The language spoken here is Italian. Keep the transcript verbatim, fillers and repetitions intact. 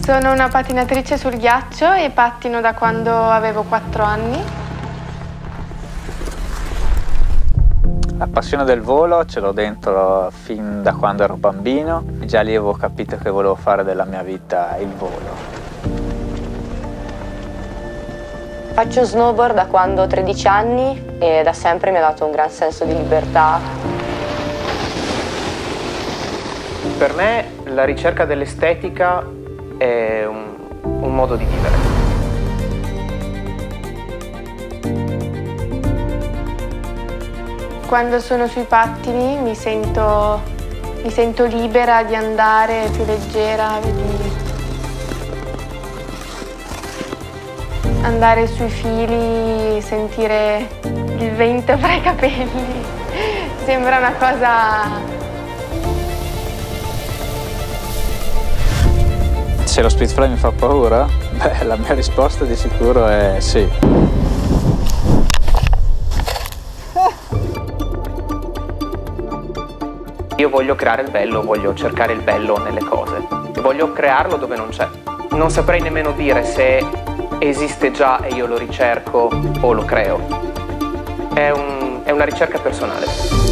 Sono una pattinatrice sul ghiaccio e pattino da quando avevo quattro anni. La passione del volo ce l'ho dentro fin da quando ero bambino. Già lì avevo capito che volevo fare della mia vita il volo. Faccio snowboard da quando ho tredici anni e da sempre mi ha dato un gran senso di libertà. Per me la ricerca dell'estetica è un, un modo di vivere. Quando sono sui pattini mi sento, mi sento libera di andare, più leggera, di andare sui fili, sentire il vento fra i capelli. Sembra una cosa... Se lo Spitfly mi fa paura? Beh, la mia risposta di sicuro è sì. Io voglio creare il bello, voglio cercare il bello nelle cose. Voglio crearlo dove non c'è. Non saprei nemmeno dire se esiste già e io lo ricerco o lo creo. È, un, è una ricerca personale.